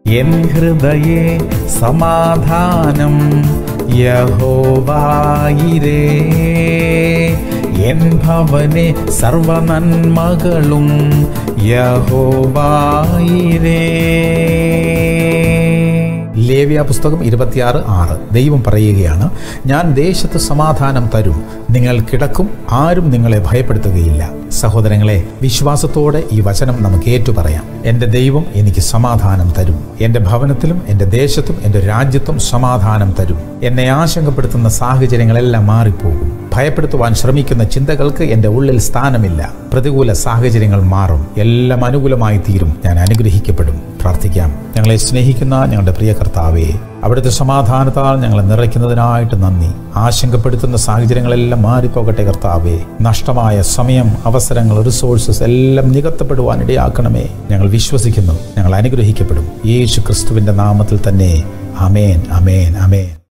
N ഹൃദയേ സമാധാനം യഹോവായിരേ. N ഭവനെ സർവനന്മകളും യഹോവായിരേ. ലേവ്യ പുസ്തകം 26:6 ദൈവം പറയുകയാണ്, ഞാൻ ദേശത്ത് സമാധാനം തരും, നിങ്ങൾ കിടക്കും, ആരും നിങ്ങളെ ഭയപ്പെടുത്തുകയില്ല. സഹോദരങ്ങളെ, വിശ്വാസത്തോടെ ഈ വചനം നമുക്ക് ഏറ്റുപറയാം. എൻ്റെ ദൈവം എനിക്ക് സമാധാനം തരും. എൻ്റെ ഭവനത്തിലും എൻ്റെ ദേശത്തും എൻ്റെ രാജ്യത്തും സമാധാനം തരും. എന്നെ ആശങ്കപ്പെടുത്തുന്ന സാഹചര്യങ്ങളെല്ലാം മാറിപ്പോകും. ഭയപ്പെടുത്തുവാൻ ശ്രമിക്കുന്ന ചിന്തകൾക്ക് എൻ്റെ ഉള്ളിൽ സ്ഥാനമില്ല. പ്രതികൂല സാഹചര്യങ്ങൾ മാറും. എല്ലാം അനുകൂലമായി തീരും. ഞാൻ അനുഗ്രഹിക്കപ്പെടും. പ്രാർത്ഥിക്കാം. ഞങ്ങളെ സ്നേഹിക്കുന്ന ഞങ്ങളുടെ പ്രിയ കർത്താവേ, അവിടുത്തെ സമാധാനത്താൽ ഞങ്ങളെ നിറയ്ക്കുന്നതിനായിട്ട് നന്ദി. ആശങ്കപ്പെടുത്തുന്ന സാഹചര്യങ്ങളെല്ലാം മാറിപ്പോകട്ടെ കർത്താവേ. നഷ്ടമായ സമയം, അവസരങ്ങൾ, റിസോഴ്സസ് എല്ലാം നികത്തപ്പെടുവാൻ ഇടയാക്കണമേ. ഞങ്ങൾ വിശ്വസിക്കുന്നു, ഞങ്ങൾ അനുഗ്രഹിക്കപ്പെടും. യേശു ക്രിസ്തുവിൻ്റെ നാമത്തിൽ തന്നെ. ആമേൻ, ആമേൻ, ആമേൻ.